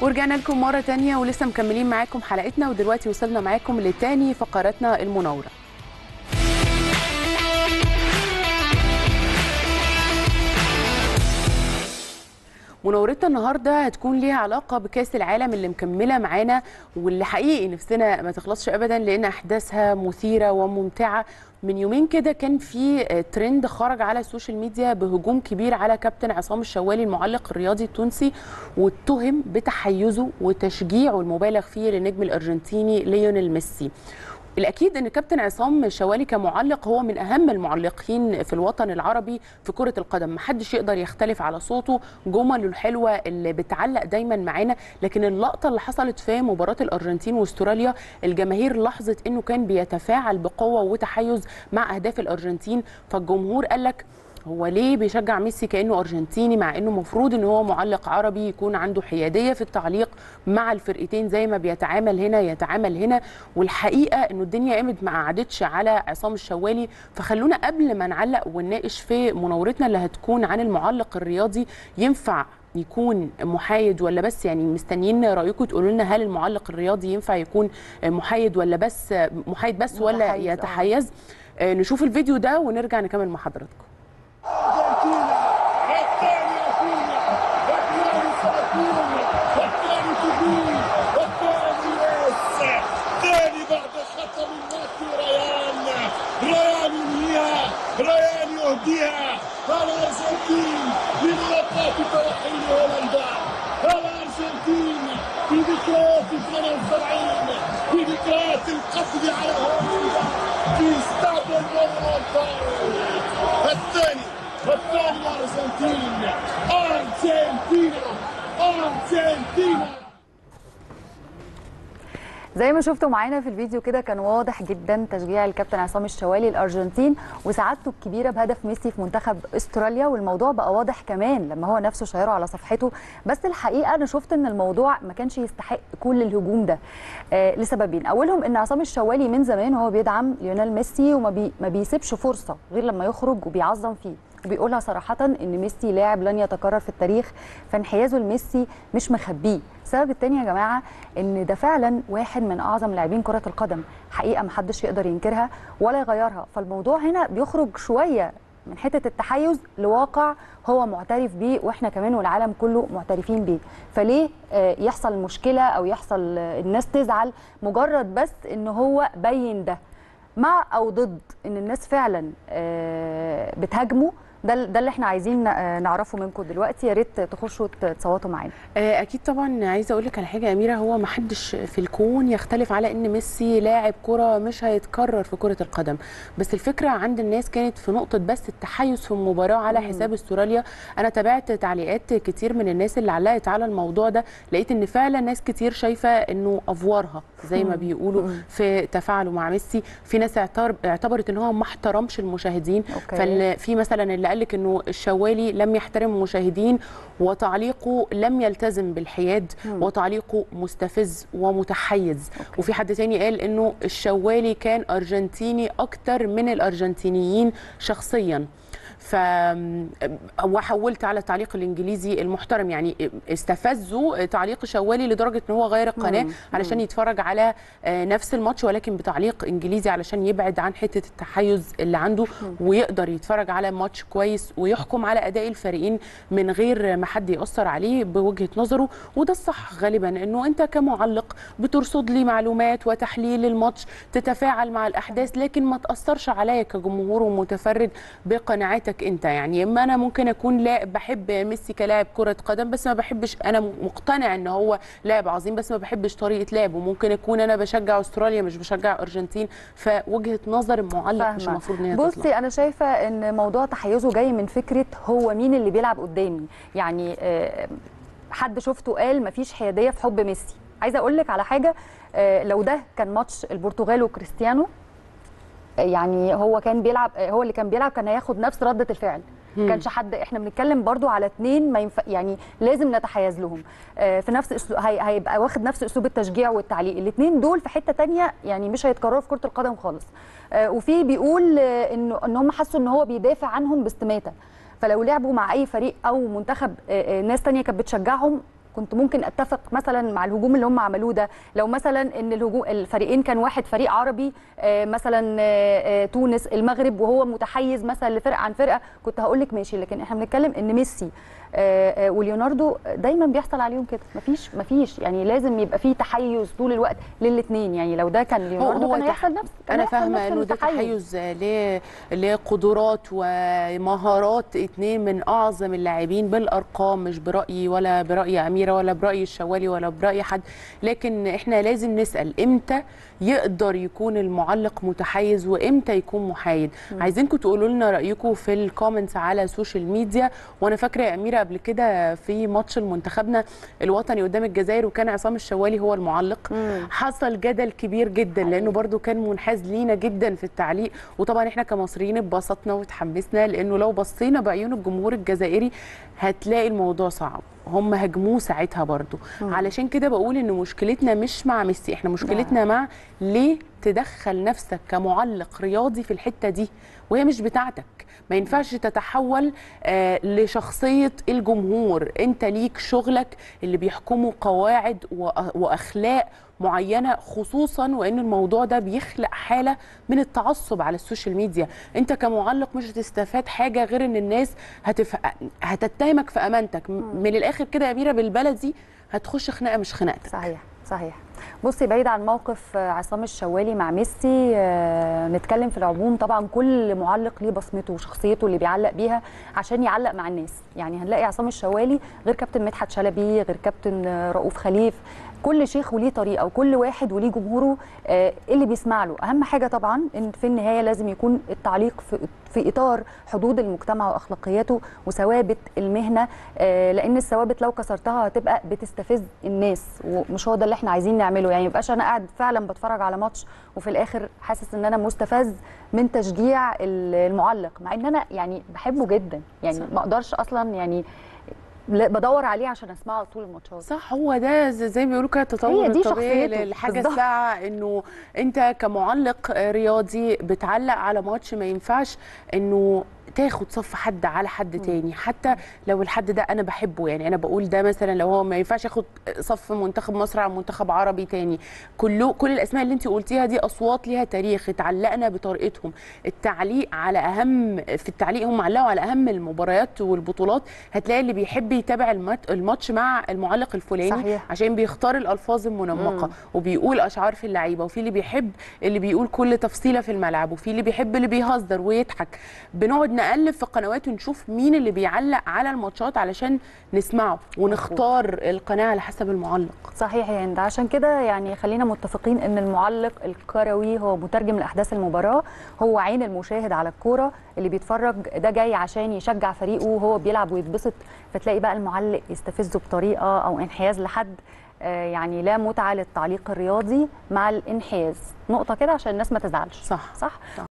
ورجعنا لكم مرة تانية ولسه مكملين معاكم حلقتنا، ودلوقتي وصلنا معاكم لتاني فقراتنا المناورة. مناورتنا النهارده هتكون ليها علاقه بكاس العالم اللي مكمله معانا، واللي حقيقي نفسنا ما تخلصش ابدا لان احداثها مثيره وممتعه. من يومين كده كان في ترند خرج على السوشيال ميديا بهجوم كبير على كابتن عصام الشوالي المعلق الرياضي التونسي، واتهم بتحيزه وتشجيعه المبالغ فيه للنجم الارجنتيني ليونيل ميسي. الأكيد أن كابتن عصام الشوالي كمعلق هو من أهم المعلقين في الوطن العربي في كرة القدم، محدش يقدر يختلف على صوته، جمله الحلوة اللي بتعلق دايما معانا. لكن اللقطة اللي حصلت في مباراة الأرجنتين واستراليا، الجماهير لاحظت أنه كان بيتفاعل بقوة وتحيز مع أهداف الأرجنتين، فالجمهور قال لك هو ليه بيشجع ميسي كأنه أرجنتيني، مع أنه مفروض أنه هو معلق عربي يكون عنده حيادية في التعليق مع الفرقتين، زي ما بيتعامل هنا يتعامل هنا. والحقيقة أنه الدنيا قامت ما قعدتش على عصام الشوالي. فخلونا قبل ما نعلق ونناقش في مناورتنا اللي هتكون عن المعلق الرياضي، ينفع يكون محايد ولا بس، يعني مستنيين رأيكم تقولوا لنا هل المعلق الرياضي ينفع يكون محايد ولا بس محايد بس ولا يتحيز؟ نشوف الفيديو ده ونرجع نكمل مع حضراتكم. أرجنتينا والثاني أفريقيا والثاني سنتين والثاني تبين والثاني يس ثاني بعد خطأ من ماتي ريان ينهيها، ريان يهديها الأرجنتين لملقات ترحيل هولندا. الأرجنتين في ذكريات 72 في ذكريات القبض على هولندا في استاد المونومنتال. الثاني الأرجنتين، أرجنتينا. زي ما شفتوا معانا في الفيديو كده، كان واضح جدا تشجيع الكابتن عصام الشوالي الارجنتين وسعادته الكبيره بهدف ميسي في منتخب استراليا، والموضوع بقى واضح كمان لما هو نفسه شيره على صفحته. بس الحقيقه انا شفت ان الموضوع ما كانش يستحق كل الهجوم ده لسببين. اولهم ان عصام الشوالي من زمان هو بيدعم ليونيل ميسي وما بيسيبش فرصه غير لما يخرج وبيعظم فيه، وبيقولها صراحة إن ميسي لاعب لن يتكرر في التاريخ، فانحيازه لميسي مش مخبيه. السبب الثاني يا جماعة إن ده فعلا واحد من أعظم لاعبين كرة القدم، حقيقة محدش يقدر ينكرها ولا يغيرها. فالموضوع هنا بيخرج شوية من حتة التحيز لواقع هو معترف بيه، وإحنا كمان والعالم كله معترفين بيه. فليه يحصل مشكلة أو يحصل الناس تزعل مجرد بس إن هو بين ده، مع أو ضد إن الناس فعلا بتهاجمه؟ ده اللي احنا عايزين نعرفه منكم دلوقتي. يا ريت تخشوا تصوتوا معانا. اكيد طبعا. عايزه اقول لك على حاجه يا اميره، هو ما حدش في الكون يختلف على ان ميسي لاعب كره مش هيتكرر في كره القدم، بس الفكره عند الناس كانت في نقطه بس التحيز في المباراه على حساب استراليا. انا تابعت تعليقات كتير من الناس اللي علقت على الموضوع ده، لقيت ان فعلا ناس كتير شايفه انه افورها زي ما بيقولوا في تفاعله مع ميسي. في ناس اعتبرت ان هو ما احترمش المشاهدين. ففي مثلا اللي قال لك انه الشوالي لم يحترم المشاهدين وتعليقه لم يلتزم بالحياد وتعليقه مستفز ومتحيز. وفي حد تاني قال انه الشوالي كان ارجنتيني اكتر من الارجنتينيين شخصيا. وحولت على التعليق الانجليزي المحترم، يعني استفزوا تعليق شوالي لدرجه ان هو غير القناه علشان يتفرج على نفس الماتش ولكن بتعليق انجليزي علشان يبعد عن حته التحيز اللي عنده ويقدر يتفرج على ماتش كويس ويحكم على اداء الفريقين من غير ما حد ياثر عليه بوجهه نظره. وده الصح غالبا، انه انت كمعلق بترصد لي معلومات وتحليل الماتش، تتفاعل مع الاحداث، لكن ما تاثرش عليا كجمهور ومتفرج بقناعاتك انت. يعني اما انا ممكن اكون لاعب بحب ميسي كلاعب كره قدم، بس ما بحبش، انا مقتنع ان هو لاعب عظيم بس ما بحبش طريقه لعبه. ممكن اكون انا بشجع استراليا مش بشجع ارجنتين، فوجهه نظر المعلق مش المفروض ان هي تطلع. بصي انا شايفه ان موضوع تحيزه جاي من فكره هو مين اللي بيلعب قدامي. يعني حد شفته قال مفيش حياديه في حب ميسي. عايزه اقول لك على حاجه، لو ده كان ماتش البرتغال وكريستيانو، يعني هو كان بيلعب، هو اللي كان بيلعب كان هياخد نفس ردة الفعل. كانش حد، احنا بنتكلم برضو على اتنين ما يعني لازم نتحيز لهم في نفس هيبقى واخد نفس اسلوب التشجيع والتعليق. الاتنين دول في حتة تانية يعني مش هيتكرروا في كرة القدم خالص. وفي بيقول ان هم حسوا ان هو بيدافع عنهم باستماتة، فلو لعبوا مع اي فريق او منتخب ناس تانية كانت بتشجعهم كنت ممكن اتفق مثلا مع الهجوم اللي هم عملوه ده. لو مثلا ان الهجوم الفريقين كان واحد فريق عربي مثلا تونس المغرب، وهو متحيز مثلا لفرقه عن فرقه، كنت هقول لك ماشي. لكن احنا بنتكلم ان ميسي وليوناردو دايما بيحصل عليهم كده، مفيش يعني لازم يبقى فيه تحيز طول الوقت للاثنين. يعني لو ده كان ليوناردو كان هيحصل نفس انا فاهمه انه ده تحيز لقدرات ومهارات اثنين من اعظم اللاعبين بالارقام، مش برايي ولا براي اميره ولا براي الشوالي ولا براي حد. لكن احنا لازم نسال امتى يقدر يكون المعلق متحيز وامتى يكون محايد. عايزينكم تقولوا لنا رايكم في الكومنتس على السوشيال ميديا. وانا فاكره يا اميره قبل كده في ماتش المنتخبنا الوطني قدام الجزائر وكان عصام الشوالي هو المعلق، حصل جدل كبير جدا لانه برضو كان منحاز لينا جدا في التعليق. وطبعا احنا كمصريين اتبسطنا وتحمسنا، لانه لو بصينا بعيون الجمهور الجزائري هتلاقي الموضوع صعب، هم هجموه ساعتها برضو. علشان كده بقول ان مشكلتنا مش مع ميسي، احنا مشكلتنا مع ليه تدخل نفسك كمعلق رياضي في الحتة دي وهي مش بتاعتك. ما ينفعش تتحول لشخصية الجمهور. انت ليك شغلك اللي بيحكمه قواعد واخلاق معينه، خصوصا وان الموضوع ده بيخلق حاله من التعصب على السوشيال ميديا. انت كمعلق مش هتستفاد حاجه غير ان الناس هتتهمك في امانتك. من الاخر كده يا اميره بالبلدي هتخش خناقه مش خناقتك. صحيح. بصي، بعيد عن موقف عصام الشوالي مع ميسي، نتكلم في العموم. طبعا كل معلق ليه بصمته وشخصيته اللي بيعلق بيها عشان يعلق مع الناس. يعني هنلاقي عصام الشوالي غير كابتن مدحت شلبي، غير كابتن رؤوف خليف. كل شيخ وليه طريقه وكل واحد وليه جمهوره اللي بيسمع له. اهم حاجه طبعا ان في النهايه لازم يكون التعليق في اطار حدود المجتمع واخلاقياته وثوابت المهنه، لان الثوابت لو كسرتها هتبقى بتستفز الناس، ومش هو ده اللي احنا عايزين نعمله. يعني ميبقاش انا قاعد فعلا بتفرج على ماتش وفي الاخر حاسس ان انا مستفز من تشجيع المعلق، مع ان انا يعني بحبه جدا. يعني ما اقدرش اصلا يعني بدور عليه عشان اسمعه طول الماتشات. صح، هو ده زي ما بيقولوا كده التطور الطبيعي للحاجه الساعه. انه انت كمعلق رياضي بتعلق على ماتش، ما ينفعش انه تاخد صف حد على حد تاني، حتى لو الحد ده انا بحبه. يعني انا بقول ده مثلا لو هو ما ينفعش ياخد صف منتخب مصر على منتخب عربي تاني. كل الاسماء اللي انت قلتيها دي اصوات ليها تاريخ، اتعلقنا بطريقتهم. التعليق على في التعليق هم علقوا على اهم المباريات والبطولات. هتلاقي اللي بيحب يتابع الماتش مع المعلق الفلاني صحيح. عشان بيختار الالفاظ المنمقه وبيقول اشعار في اللعيبه، وفي اللي بيحب اللي بيقول كل تفصيله في الملعب، وفي اللي بيحب اللي بيهزر ويضحك. بنقعد نقلب في قنوات ونشوف مين اللي بيعلق على الماتشات علشان نسمعه ونختار القناه على حسب المعلق. صحيح يا هند. عشان كده يعني خلينا متفقين ان المعلق الكروي هو مترجم لاحداث المباراه، هو عين المشاهد على الكوره. اللي بيتفرج ده جاي عشان يشجع فريقه وهو بيلعب ويتبسط، فتلاقي بقى المعلق يستفزه بطريقه او انحياز لحد. يعني لا متعه للتعليق الرياضي مع الانحياز. نقطه كده عشان الناس ما تزعلش. صح.